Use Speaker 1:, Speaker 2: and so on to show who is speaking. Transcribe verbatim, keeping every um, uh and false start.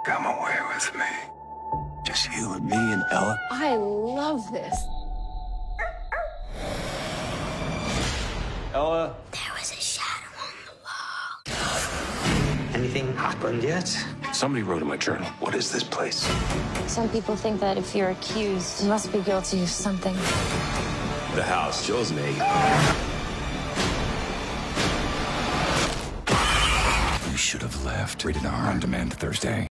Speaker 1: Come away with me. Just you and me and Ella.
Speaker 2: I love this.
Speaker 1: Ella?
Speaker 3: There was a shadow on the wall.
Speaker 1: Anything happened yet? Somebody wrote in my journal. What is this place?
Speaker 3: Some people think that if you're accused, you must be guilty of something.
Speaker 1: The house chose me. You should have left. Rated R on demand Thursday.